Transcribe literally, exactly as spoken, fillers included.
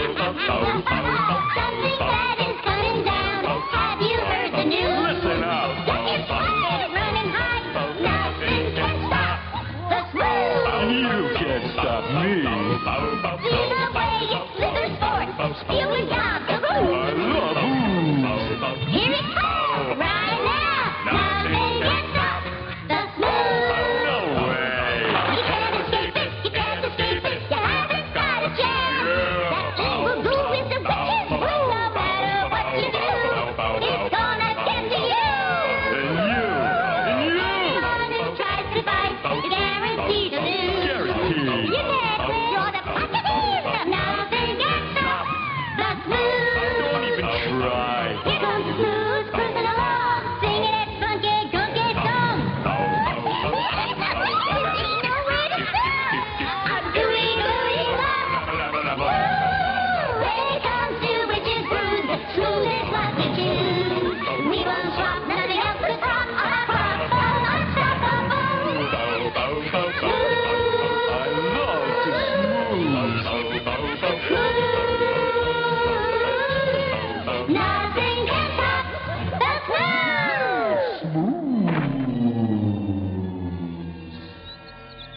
Something bad is coming down. Have you heard the news? Listen up. Get your tires running hot. Nothing can stop the smooze. You can't stop me. See the way it slithers forth. Spewing